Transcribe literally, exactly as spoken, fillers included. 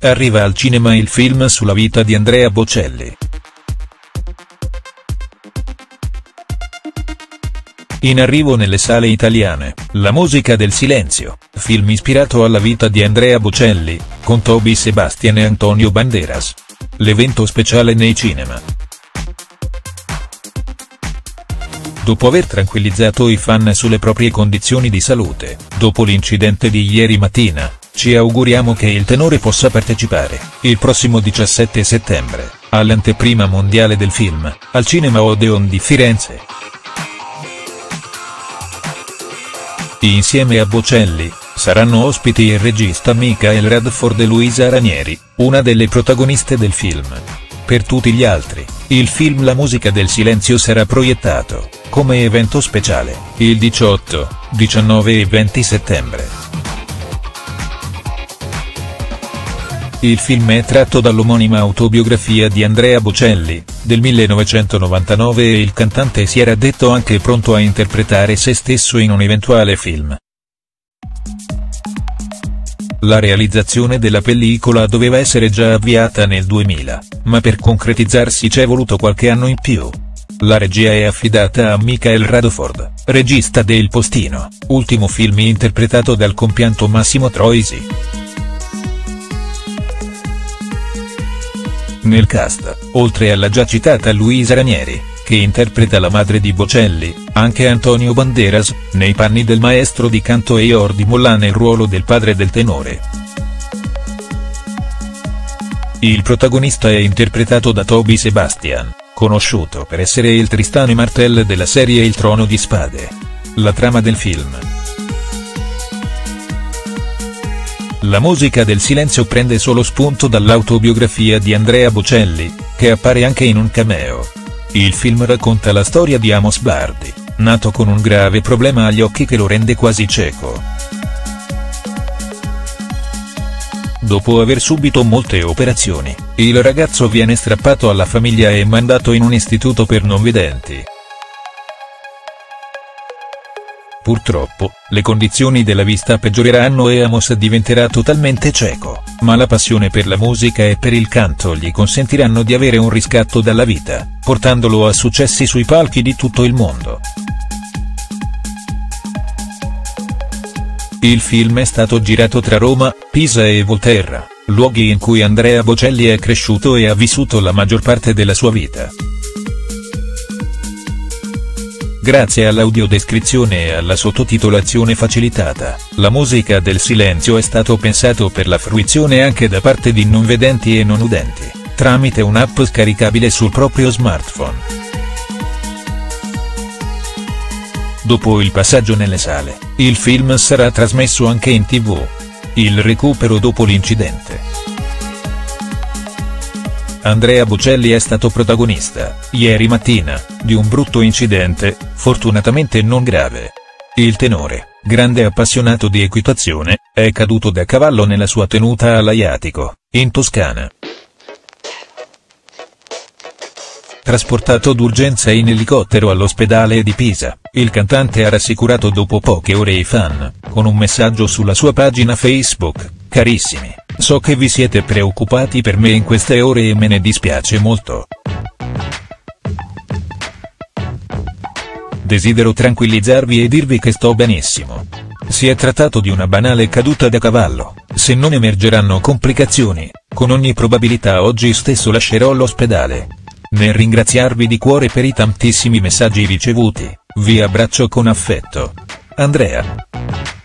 arriva al cinema il film sulla vita di Andrea Bocelli. In arrivo nelle sale italiane, La musica del silenzio, film ispirato alla vita di Andrea Bocelli, con Toby Sebastian e Antonio Banderas. L'evento speciale nei cinema. Dopo aver tranquillizzato i fan sulle proprie condizioni di salute, dopo l'incidente di ieri mattina, ci auguriamo che il tenore possa partecipare, il prossimo diciassette settembre, all'anteprima mondiale del film, al Cinema Odeon di Firenze. Insieme a Bocelli, saranno ospiti il regista Michael Radford e Luisa Ranieri, una delle protagoniste del film. Per tutti gli altri, il film La musica del silenzio sarà proiettato, come evento speciale, il diciotto, diciannove e venti settembre. Il film è tratto dall'omonima autobiografia di Andrea Bocelli, del millenovecentonovantanove e il cantante si era detto anche pronto a interpretare se stesso in un eventuale film. La realizzazione della pellicola doveva essere già avviata nel duemila, ma per concretizzarsi c'è voluto qualche anno in più. La regia è affidata a Michael Radford, regista de Il Postino, ultimo film interpretato dal compianto Massimo Troisi. Nel cast, oltre alla già citata Luisa Ranieri, che interpreta la madre di Bocelli, anche Antonio Banderas, nei panni del maestro di canto e Jordi Mollà nel ruolo del padre del tenore. Il protagonista è interpretato da Toby Sebastian, conosciuto per essere il Tristane Martel della serie Il Trono di Spade. La trama del film. La musica del silenzio prende solo spunto dall'autobiografia di Andrea Bocelli, che appare anche in un cameo. Il film racconta la storia di Amos Bardi, nato con un grave problema agli occhi che lo rende quasi cieco. Dopo aver subito molte operazioni, il ragazzo viene strappato alla famiglia e mandato in un istituto per non vedenti. Purtroppo, le condizioni della vista peggioreranno e Amos diventerà totalmente cieco, ma la passione per la musica e per il canto gli consentiranno di avere un riscatto dalla vita, portandolo a successi sui palchi di tutto il mondo. Il film è stato girato tra Roma, Pisa e Volterra, luoghi in cui Andrea Bocelli è cresciuto e ha vissuto la maggior parte della sua vita. Grazie all'audiodescrizione e alla sottotitolazione facilitata, La musica del silenzio è stato pensato per la fruizione anche da parte di non vedenti e non udenti, tramite un'app scaricabile sul proprio smartphone. Dopo il passaggio nelle sale, il film sarà trasmesso anche in tivù. Il recupero dopo l'incidente. Andrea Bocelli è stato protagonista, ieri mattina, di un brutto incidente, fortunatamente non grave. Il tenore, grande appassionato di equitazione, è caduto da cavallo nella sua tenuta all'Aiatico, in Toscana. Trasportato d'urgenza in elicottero all'ospedale di Pisa, il cantante ha rassicurato dopo poche ore i fan, con un messaggio sulla sua pagina Facebook: "Carissimi, so che vi siete preoccupati per me in queste ore e me ne dispiace molto. Desidero tranquillizzarvi e dirvi che sto benissimo. Si è trattato di una banale caduta da cavallo, se non emergeranno complicazioni, con ogni probabilità oggi stesso lascerò l'ospedale. Nel ringraziarvi di cuore per i tantissimi messaggi ricevuti, vi abbraccio con affetto. Andrea".